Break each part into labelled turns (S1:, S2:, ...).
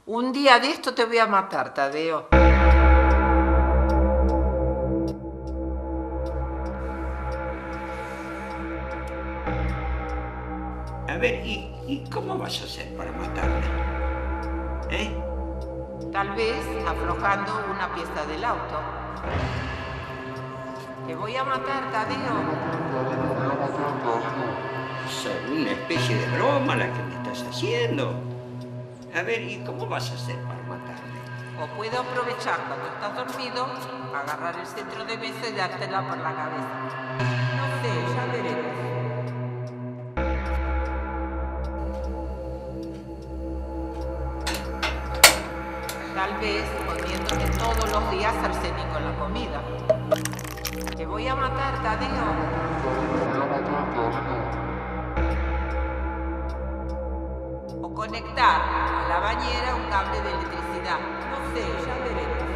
S1: Un día de esto te voy a matar, Tadeo.
S2: A ver, ¿y cómo vas a hacer para matarme? ¿Eh?
S1: Tal vez aflojando una pieza del auto. Te voy a matar, Tadeo.
S2: Es una especie de broma la que me estás haciendo. A ver, ¿y cómo vas a hacer para matarme?
S1: O puedo aprovechar cuando estás dormido, agarrar el centro de mesa y dártela por la cabeza. No sé, ya veremos. Tal vez poniéndote todos los días arsénico en la comida. Te voy a matar, Tadeo. O conectar a la bañera un cable de electricidad. No sé, ya veremos.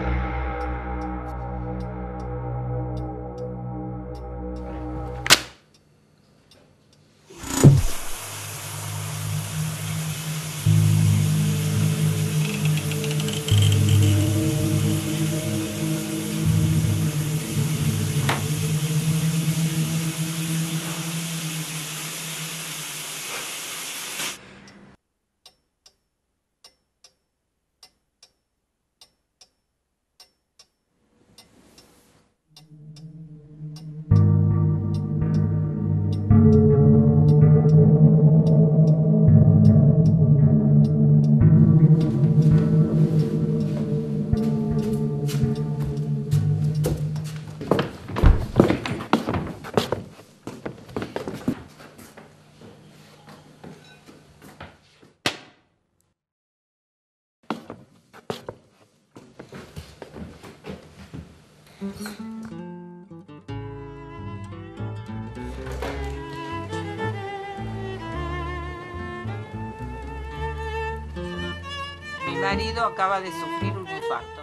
S1: Mi marido acaba de sufrir un infarto.